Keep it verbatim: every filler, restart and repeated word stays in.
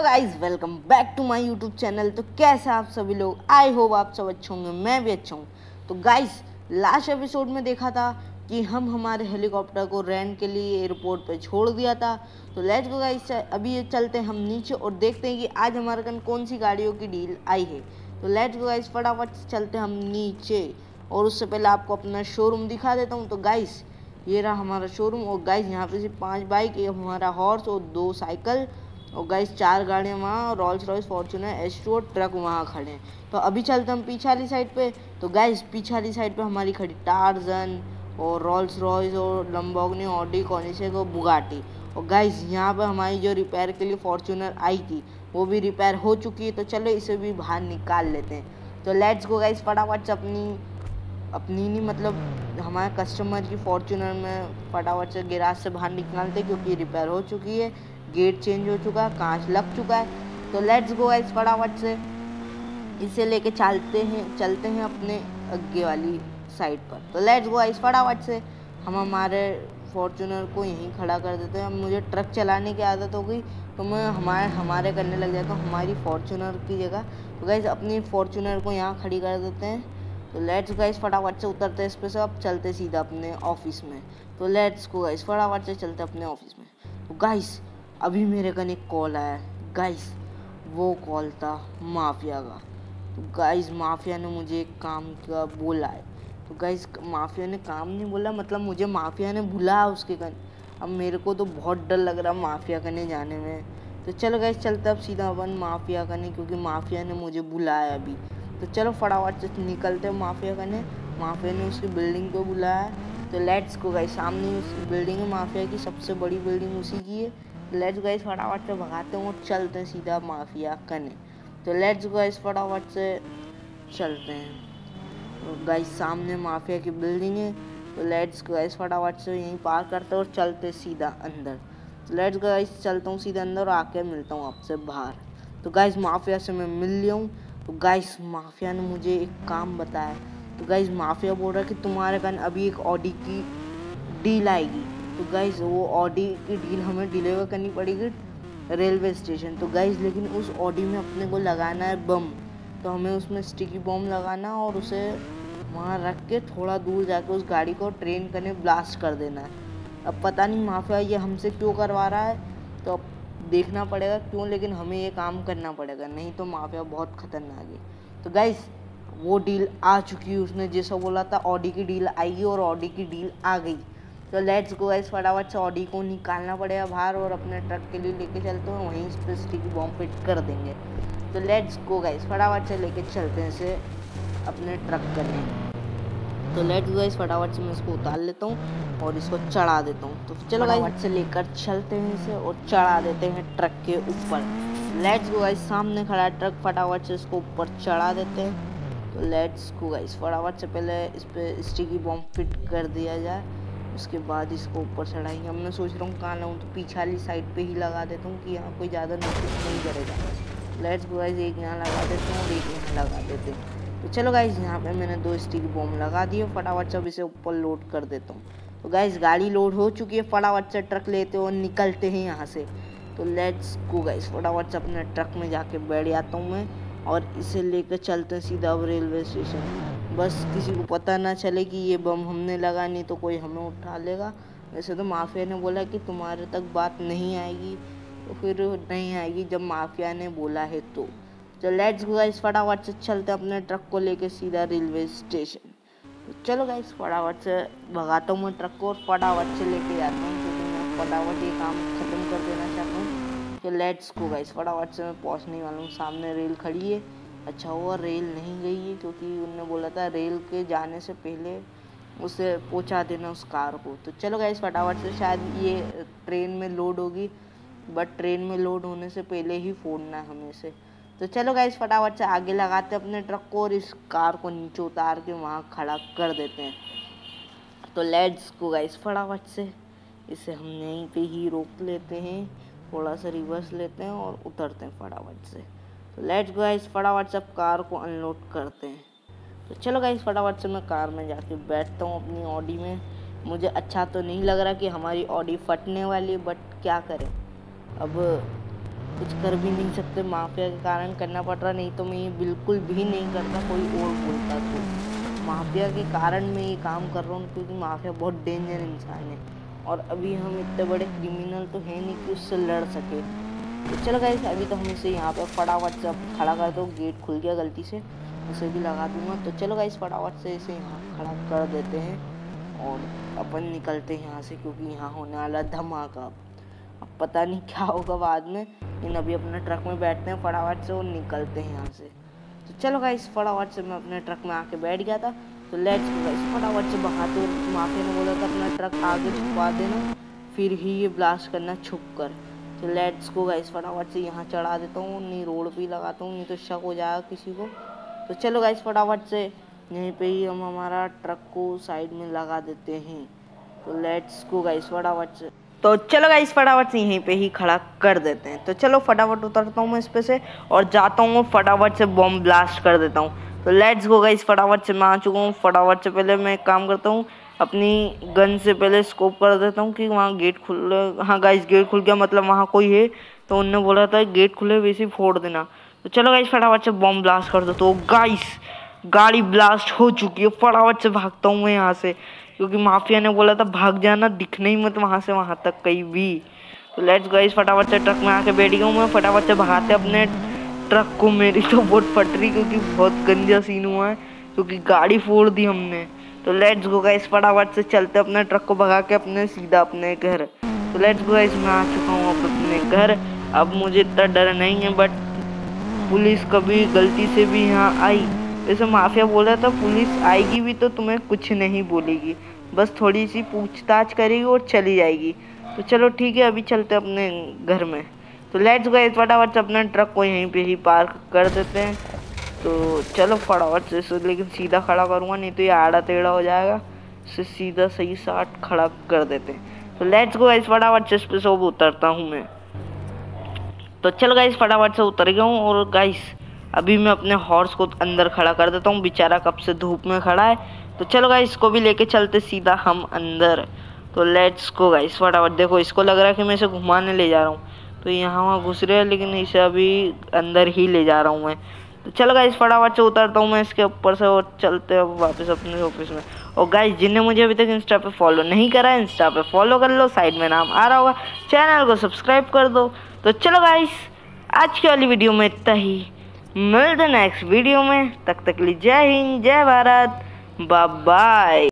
Hello guys, welcome back to my YouTube channel. तो कैसे आप सभी लोग? आई होप आप सब अच्छे होंगे, मैं भी अच्छा हूँ। तो गाइस, लास्ट एपिसोड में देखा था कि हम हमारे हेलीकॉप्टर को रेंट के लिए एयरपोर्ट पे छोड़ दिया था। तो लेट्स गो गाइस, अभी ये चलते हैं हम नीचे और देखते हैं कि आज हमारे कन कौन सी गाड़ियों की डील आई है। तो लेट्स गो गाइस, फटाफट से चलते हैं हम नीचे। और उससे पहले आपको अपना शोरूम दिखा देता हूँ। तो गाइस, ये रहा हमारा शोरूम। और गाइस, यहाँ पे सिर्फ पाँच बाइक, एक हमारा हॉर्स और दो साइकिल, और गाइस चार गाड़ियाँ वहाँ, Rolls Royce, Fortuner, S two और ट्रक वहाँ खड़े हैं। तो अभी चलते हम पीछे वाली साइड पे। तो गाइस, पीछे वाली साइड पे हमारी खड़ी टार्जन और रोल्स रॉयस और लंबोर्गिनी, ऑडी, कोनिसेग और बुगाटी। और गाइस, यहाँ पे हमारी जो रिपेयर के लिए फॉर्च्यूनर आई थी वो भी रिपेयर हो चुकी है। तो चलो इसे भी बाहर निकाल लेते हैं। तो लेट्स गो गाइस, फटाफट से अपनी अपनी नहीं मतलब हमारे कस्टमर की फॉर्च्यूनर में फटाफट से गैराज से बाहर निकालते, क्योंकि रिपेयर हो चुकी है, गेट चेंज हो चुका है, कांच लग चुका है। तो लेट्स गो गाइस, फटाफट से इसे लेके चलते हैं चलते हैं अपने आगे वाली साइड पर। तो लेट्स गो गाइस, फटाफट से हम हमारे फॉर्च्यूनर को यहीं खड़ा कर देते हैं। अब मुझे ट्रक चलाने की आदत हो गई, तो मैं हमारे हमारे करने लग जाता हूँ हमारी फॉर्च्यूनर की जगह। तो गाइस, अपनी फॉर्च्यूनर को यहाँ खड़ी कर देते हैं। तो लेट्स गाइस, फटाफट से उतरते हैं इस पे से, अब चलते सीधा अपने ऑफिस में। तो लेट्स गो गाइस, फटाफट से चलते अपने ऑफिस में। तो गाइस, अभी मेरे कन एक कॉल आया है। गाइस, वो कॉल था माफिया का। तो गाइस, माफिया ने मुझे एक काम का बोला है। तो गाइस, माफिया ने काम नहीं बोला, मतलब मुझे माफिया ने बुलाया उसके कन। अब मेरे को तो बहुत डर लग रहा माफिया कने जाने में। तो चलो गाइस, चलते अब सीधा अपन माफिया कने, क्योंकि माफिया ने मुझे बुलाया अभी। तो चलो फटाफट से निकलते हैं माफिया कने। माफिया ने उसकी बिल्डिंग को बुलाया। तो लेट्स गो गाइस, सामने उसकी बिल्डिंग है माफिया की, सबसे बड़ी बिल्डिंग उसी की है। लेट्स गाइस, फटाफट से भगाते हैं और चलते हैं सीधा माफिया कने। तो लेट्स गाइस, फटाफट से चलते हैं। तो गाइस, सामने माफिया की बिल्डिंग है। तो लेट्स गाइस, फटाफट से यहीं पार करते हैं और चलते सीधा अंदर। तो लेट्स गाइस, चलता हूँ सीधा अंदर और आके मिलता हूँ आपसे बाहर। तो गाइस, माफिया से मैं मिल लिया हूँ। तो गाइस, माफिया ने मुझे एक काम बताया। तो गाइस, माफिया बोल रहा है कि तुम्हारे कन अभी एक ऑडी की डील आएगी। तो गाइस, वो ऑडी की डील हमें डिलीवर करनी पड़ेगी रेलवे स्टेशन। तो गाइस, लेकिन उस ऑडी में अपने को लगाना है बम। तो हमें उसमें स्टिकी बम लगाना और उसे वहाँ रख के थोड़ा दूर जाके उस गाड़ी को ट्रेन करने ब्लास्ट कर देना है। अब पता नहीं माफिया ये हमसे क्यों करवा रहा है, तो अब देखना पड़ेगा क्यों, लेकिन हमें ये काम करना पड़ेगा, नहीं तो माफिया बहुत खतरनाक है। तो गाइस, वो डील आ चुकी है, उसने जैसा बोला था ऑडी की डील आएगी और ऑडी की डील आ गई। तो लेट्स गो गाइस, फटाफट से ऑडी को निकालना पड़ेगा बाहर और अपने ट्रक के लिए लेके चलते हैं, वहीं इस पर स्टिकी बॉम्ब फिट कर देंगे। तो लेट्स गो गाइस, फटाफट से लेके चलते हैं इसे अपने ट्रक करने। तो लेट्स गो गाइस, फटाफट से मैं इसको उतार लेता हूँ और इसको चढ़ा देता हूँ। तो चलो फटाफट से लेकर चलते हैं इसे और चढ़ा देते हैं ट्रक के ऊपर। लेट्स गो गाइस, सामने खड़ा है ट्रक, फटाफट से इसको ऊपर चढ़ा देते हैं। तो लेट्स गो गाइस, फटाफट से पहले इस पर स्टिकी बॉम्ब फिट कर दिया जाए, उसके बाद इसको ऊपर चढ़ाएंगे। अब मैं सोच रहा हूँ कहाँ लाऊँ, तो पीछे वाली साइड पे ही लगा देता हूँ कि यहाँ कोई ज़्यादा नोटिस नहीं करेगा। लेट्स गो गाइस, एक यहाँ लगा देते हैं और एक यहाँ लगा देते हैं। तो चलो गाइस, यहाँ पे मैंने दो स्टिकी बॉम्ब लगा दिए, फटाफट से अब इसे ऊपर लोड कर देता हूँ। तो गाइस, गाड़ी लोड हो चुकी है, फटाफट से ट्रक लेते और निकलते हैं यहाँ से। तो लेट्स गो गाइस, फटाफट से अपने ट्रक में जाके बैठ जाता हूँ मैं और इसे लेकर चलते हैं सीधा अब रेलवे स्टेशन। बस किसी को पता ना चले कि ये बम हमने लगा, नहीं तो कोई हमें उठा लेगा। वैसे तो माफिया ने बोला कि तुम्हारे तक बात नहीं आएगी, तो फिर नहीं आएगी जब माफिया ने बोला है तो। तो लेट्स गो गाइस, फटाफट से चलते अपने ट्रक को लेके सीधा रेलवे स्टेशन। तो चलो गाइस, फटाफट से भगाता हूँ मैं ट्रक को और फटाफट से लेके जाता हूँ, क्योंकि मैं फटाफट ये काम खत्म कर देना चाहता हूँ। तो लेट्स गो गाइस, फटाफट से मैं पहुँचने वाला हूँ। सामने रेल खड़ी है, अच्छा हुआ रेल नहीं गई है, क्योंकि उन्होंने बोला था रेल के जाने से पहले उसे पहुँचा देना उस कार को। तो चलो गाइस, फटाफट से, शायद ये ट्रेन में लोड होगी, बट ट्रेन में लोड होने से पहले ही फोड़ना है हमें इसे। तो चलो गाइस, फटाफट से आगे लगाते अपने ट्रक को और इस कार को नीचे उतार के वहाँ खड़ा कर देते हैं। तो लेट्स गो गाइस, फटाफट से इसे हम यहीं पे ही रोक लेते हैं, थोड़ा सा रिवर्स लेते हैं और उतरते हैं फटाफट से। तो लेट्स गो गाइस, फटाफट से अब कार को अनलोड करते हैं। तो चलो गाइस, फटाफट से मैं कार में जाके बैठता हूँ अपनी ऑडी में। मुझे अच्छा तो नहीं लग रहा कि हमारी ऑडी फटने वाली है, बट क्या करें, अब कुछ कर भी नहीं सकते, माफिया के कारण करना पड़ रहा, नहीं तो मैं ये बिल्कुल भी नहीं करता। कोई और बोलता तो माफिया के कारण मैं ये काम कर रहा हूँ, क्योंकि माफिया बहुत डेंजर इंसान है और अभी हम इतने बड़े क्रिमिनल तो है नहीं कि उससे लड़ सके। तो चलो गाइस, अभी तो हम इसे यहाँ पे फटाफट से खड़ा कर दो। गेट खुल गया गलती से, उसे भी लगा दूंगा। तो चलो गाइस, फटाफट से इसे यहाँ खड़ा कर देते हैं और अपन निकलते हैं यहाँ से, क्योंकि यहाँ होने वाला धमाका। अब पता नहीं क्या होगा बाद में, लेकिन अभी अपने ट्रक में बैठते हैं फटाफट से और निकलते हैं यहाँ से। तो चलो गाइस, फटाफट से मैं अपने ट्रक में आके बैठ गया था। तो लेट्स गो गाइस, फटाफट से भगाते। माफिया ने बोला था अपना ट्रक आगे छुपा देना, फिर ही ये ब्लास्ट करना छुप कर। तो लेट्स गो गाइस, फटाफट से यहाँ चढ़ा देता हूँ, नहीं रोड पे ही लगाता हूँ, नहीं तो शक हो जाएगा किसी को। तो चलो गाइस, फटाफट से यहीं पे ही हम हमारा ट्रक को साइड में लगा देते हैं। तो लेट्स गो गाइस, फटाफट से तो चलो गाइस, फटाफट से यहीं पे ही खड़ा कर देते हैं। तो चलो फटाफट उतरता हूँ मैं इस पे से और जाता हूँ फटाफट से बॉम्ब ब्लास्ट कर देता हूँ। तो लेट्स गो गाइस, फटाफट से मैं आ चुका हूँ। फटाफट से पहले मैं एक काम करता हूँ, अपनी गन से पहले स्कोप कर देता हूँ कि वहाँ गेट खुल, हाँ गाइस गेट खुल गया, मतलब वहाँ कोई है। तो उनने बोला था गेट खुले वैसे ही फोड़ देना। तो चलो गाइस, फटाफट से बॉम्ब ब्लास्ट कर दो। तो गाइस, गाड़ी ब्लास्ट हो चुकी है। फटाफट से भागता हूँ मैं यहाँ से, क्योंकि माफिया ने बोला था भाग जाना, दिखना ही मत वहाँ से वहाँ तक कहीं भी। तो लेट्स गाइस, फटाफट से ट्रक में आके बैठ गया हूँ मैं। फटाफट से भगाते अपने ट्रक को। मेरी तो बहुत फट रही, क्योंकि बहुत गंदा सीन हुआ है, क्योंकि गाड़ी फोड़ दी हमने। तो लेट्स गो गाइस, फटाफट से चलते अपने ट्रक को भगा के अपने सीधा अपने घर। तो लेट्स गो गाइस, मैं आ चुका हूँ अब अपने घर। अब मुझे इतना डर नहीं है, बट पुलिस कभी गलती से भी यहाँ आई, वैसे माफिया बोल रहा था पुलिस आएगी भी तो तुम्हें कुछ नहीं बोलेगी, बस थोड़ी सी पूछताछ करेगी और चली जाएगी। तो चलो ठीक है, अभी चलते अपने घर में। तो लेट्स गो गाइस, फटाफट से अपने ट्रक को यहीं पे ही पार्क कर देते हैं। तो चलो फटाफट से इसे, लेकिन सीधा खड़ा करूँगा, नहीं तो ये आड़ा टेढ़ा हो जाएगा। इसे सीधा सही साट खड़ा कर देते हैं। तो लेट्स गो गाइस, फटाफट से इस पे सब उतरता हूँ मैं। तो चलो गाइस, फटाफट से उतर गया हूँ। और गाइस, अभी मैं अपने हॉर्स को अंदर खड़ा कर देता हूँ, बेचारा कब से धूप में खड़ा है। तो चलो गाइस, इसको भी लेके चलते सीधा हम अंदर। तो लेट्स गो गाइस, फटाफट। देखो, इसको लग रहा है कि मैं इसे घुमाने ले जा रहा हूँ, तो यहाँ वहाँ घुस रहे हैं, लेकिन इसे अभी अंदर ही ले जा रहा हूँ मैं। तो चलो गाइस, फटाफट से उतरता हूँ मैं इसके ऊपर से और चलते हैं वापस अपने ऑफिस में। और गाइस, जिन्हें मुझे अभी तक इंस्टा पे फॉलो नहीं करा है, इंस्टा पे फॉलो कर लो, साइड में नाम आ रहा होगा, चैनल को सब्सक्राइब कर दो। तो चलो गाइस, आज की वाली वीडियो में इतना ही, मिलते नेक्स्ट वीडियो में। तब तक के लिए जय हिंद, जय भारत, बाय बाय।